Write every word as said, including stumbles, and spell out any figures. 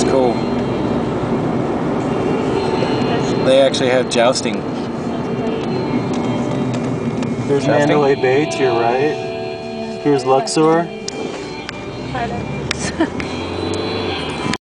cool. They actually have jousting. There's Mandalay Bay to your right. Here's Luxor.